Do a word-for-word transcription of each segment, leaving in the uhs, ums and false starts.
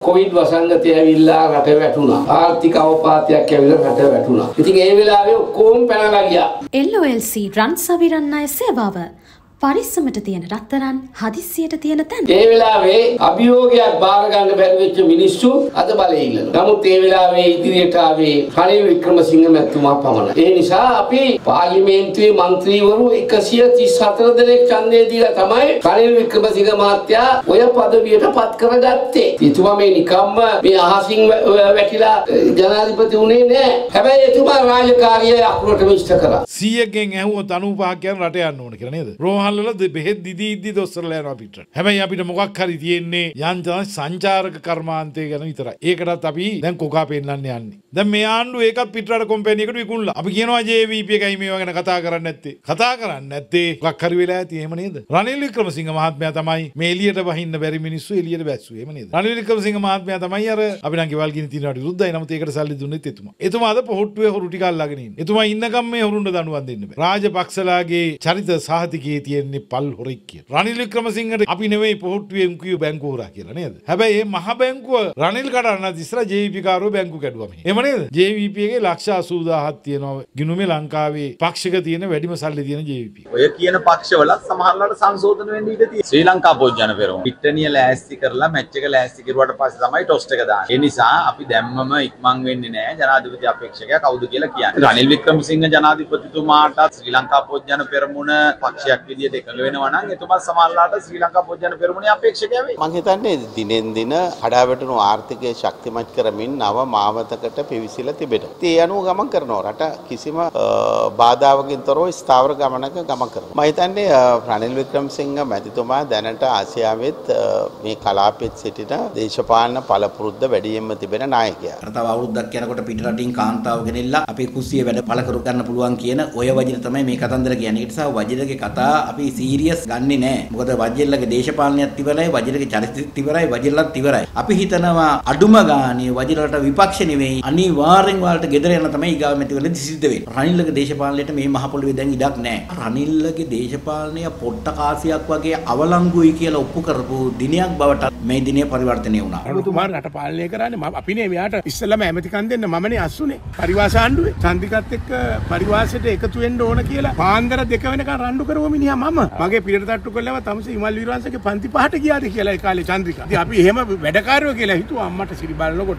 Covid වසංගතය ඇවිල්ලා රට වැටුණා. ආර්ථික අවපාතයක් ඇවිල්ලා රට වැටුණා. ඉතින් ඒ වෙලාවේ ඔක්කොම පැනලා ගියා. L O L C රන් සවිරන් අය සේවාව පරිස්සමට තියෙන රත්තරන් හදිස්සියට තියෙන තැන. ඒ වෙලාවේ අභියෝගයක් බාර ගන්න බැරි වෙච්ච මිනිස්සු අද බලේ ඉල්ලනවා. නමුත් ඒ වෙලාවේ ඉදිරියට ආවේ රනිල් වික්‍රමසිංහ මැතිතුමා පමණයි. ඒ නිසා අපි පාර්ලිමේන්තුවේ മന്ത്രിවරු එකසිය තිස් හතර දෙනෙක් ඡන්දය දීලා තමයි රනිල් වික්‍රමසිංහ මහත්තයා ඔය පදවියට පත් කරගත්තේ. එතුමා මේ නිකම්ම මේ අහසින් වැටිලා ජනාධිපති වුණේ නෑ. හැබැයි එතුමා රාජකාරිය අකුරටම ඉෂ්ට කරා. සීයගෙන් ඇහුවොත් අනූපහක් කියන රට යන්න ඕන කියලා නේද? රෝහල් බෙහෙත් දිදී ඉද්දි දොස්තරලා යනවා පිටට. හැබැයි අපිට මොකක් හරි තියෙන්නේ යන්තම් සංචාරක කර්මාන්තය ගැන විතරයි. ඒකටත් අපි දැන් කොකා පෙන්නන්න යන්නේ. දැන් මේ ආණ්ඩුව ඒකත් පිටරට කොම්පැනි එකට විකුණලා. අපි කියනවා ජේ වී පී එකයි මේවා ගැන කතා කරන්නේ නැත්තේ. කතා කරන්නේ නැත්තේ මොකක් හරි වෙලා ඇති එහෙම නේද? රනිල් වික්‍රමසිංහ මහත්මයා තමයි මේ එළියට වහින්න බැරි මිනිස්සු එළියට බැස්සුවේ. එහෙම නේද? රනිල් වික්‍රමසිංහ මහත්මයා තමයි අර අපි නම් ගෙවල් ගිනි තියනට විරුද්ධයි. නමුත් ඒකට සල්ලි දුන්නෙත් එතුමා. එතුමා අද පොහොට්ටුවේ හොරු ටික අල්ලගෙන ඉන්නේ. එතුමා ඉන්නකම් මේ හොරුන්ට දඬුවම් දෙන්න බෑ. රාජපක්ෂලාගේ චරිත සහතිකයේ තියෙන්නේ පල් හොරෙක් කියලා. රනිල් වික්‍රමසිංහට අපි නෙවෙයි පොහොට්ටුවෙන් කිව්ව බැංකුව හොරා කියලා නේද? හැබැයි මේ මහ බැංකුව රනිල් කඩන්න ඉස්සර ජේ වී පී කාරෝ බැංකුව කැඩුවා මේ. එහෙම නේද? ජේ වී පී එකේ ලක්ෂ අසූදාහක් තියෙනවා. ගිණුමේ ලංකාවේ පක්ෂික තියෙන වැඩිම සල්ලි තියෙන ජේ වී පී. ඔය කියන පක්ෂවලත් සමහරවල්ලාට සංශෝධන වෙන්න ඉඩ තියෙනවා. ශ්‍රී ලංකා පොජ්ජන පෙරමුණ පිට්ටනිය ලෑස්ති කරලා මැච් එක ලෑස්ති කරුවාට පස්සේ තමයි ටොස්ට් එක දාන්නේ. ඒ නිසා අපි දැම්මම ඉක්මන් වෙන්නේ නැහැ ජනාධිපති අපේක්ෂකයා කවුද කියලා කියන්නේ. රනිල් වික්‍රමසිංහ ජනාධිපතිතුමාට ශ්‍රී ලංකා පොජ්ජන පෙරමුණ පක්ෂයක් විදියට එකඟ වෙනවා නම් එතුමා සමහරවල්ලාට ශ්‍රී ලංකා පොජ්ජන පෙරමුණේ අපේක්ෂකයා වෙයි. මම හිතන්නේ දිනෙන් දින කඩාවැටුණු ආර්ථිකය ශක්තිමත් කරමින් නව මාවතකට පිවිසිලා තිබෙනවා. ඒ අනුව ගමන් කරනවා. රට කිසිම බාධාවකින් තොරව ස්ථාවර ගමනක ගමන් කරනවා. මම හිතන්නේ රනිල් වික්‍රමසිංහ මැතිතුමා දැනට ආසියාවෙත් මේ කලාපෙත් සිටින දේශපාලන පළපුරුද්ද වැඩියෙන්ම තිබෙන නායකයා. තව අවුරුද්දක් යනකොට පිට රටින් කාන්තාව ගෙනෙල්ලා අපේ කුස්සිය වැඩ පළ කර ගන්න පුළුවන් කියන ඔය වජිර තමයි මේ කතන්දර කියන්නේ. ඒ නිසා වජිරගේ කතා අපි සීරියස් ගන්නෙ නෑ. මොකද වජිරලගේ දේශපාලනයත් ඉවරයි, වජිරගේ චරිතයත් ඉවරයි, වජිරලත් ඉවරයි. අපි හිතනවා අඩුම ගානේ වජිරලට විපක්ෂ නෙවෙයි අනිවාර්යෙන් වලට ගෙදර යන තමයි ඊගාව මැතිවරණය සිද්ධ වෙන්නේ. රනිල්ගේ දේශපාලනයට මේ මහ පොළොවේ දැන් ඉඩක් නෑ. රනිල්ගේ දේශපාලනය පොට්ට කාසියක් වගේ අවලංගුයි කියලා ඔප්පු කරපු දිනයක් බවට මේ දිනේ පරිවර්තනය වුණා. ඔබතුමා රට පාලනය කරන්නේ අපිනේ මෙයාට ඉස්සෙල්ලාම ඇමතිකම් දෙන්න මමනේ අස්සුනේ. පරිවාස ආණ්ඩුවේ චන්දිකත් එක්ක පරිවාසයට එකතු වෙන්න ඕන කියලා පාන්දර දෙක වෙනකන් රණ්ඩු කරව මිනිහා මම. මගේ පිටට තට්ටු කළාම තමසේ ඉමල් වීරවංශගේ පන්ති පහට ගියාද කියලා ඒ කාලේ චන්ද්‍රිකා. ඉතින් අපි එහෙම වැඩකාරයෝ කියලා හිතුවා අම්මට සිරි බලනකොට.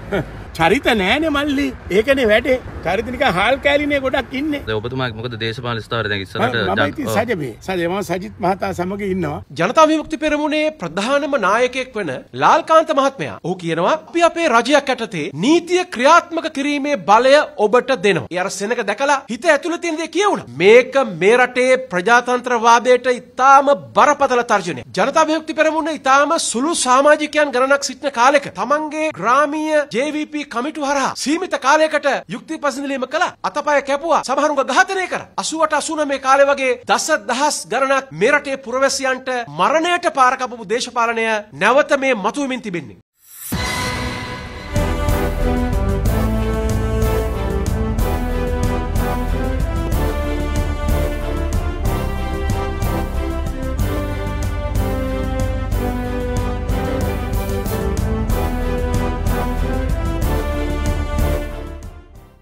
චරිත නෑනේ මල්ලි. ඒකනේ වැඩේ. චරිත නිකන් හාල් කෑලිනේ ගොඩක් ඉන්නේ. දැන් ඔබතුමාගේ මොකද දේශපාලන ස්ථාවරය දැන් ඉස්සරහට මම ඉතින් සජබේ. සජේ මම සජිත් මහතා සමග ඉන්නවා. ජනතා විමුක්ති පෙරමුණේ ප්‍රධානම නායකයෙක් වන ලාල්කාන්ත මහත්මයා. ඔහු කියනවා අපි අපේ රජයක් යටතේ නීතිය ක්‍රියාත්මක කිරීමේ බලය ඔබට දෙනවා. ඒ අර සෙනක දැකලා හිත ඇතුළේ තියෙන දේ කියවුණා. මේක මේ රටේ ප්‍රජාතන්ත්‍රවාදයට ඉතාම බරපතල තර්ජනයක්. ජනතා විමුක්ති පෙරමුණ ඉතාම සුළු සමාජිකයන් ගණනක් සිටින කාලෙක තමන්ගේ ග්‍රාමීය ජේ වී පී කමිටු හරහා සීමිත කාලයකට යුක්ති පසඳලීම කළා. අතපය කැපුවා. සමහරුන්ව ඝාතනය කරා. අසූ අට අසූ නවය කාලේ වගේ දස දහස් ගණනක් මේ රටේ පුරවැසියන්ට මරණයට පාර කපපු දේශපාලනය නැවත මේ මතුවෙමින් තිබෙන්නේ.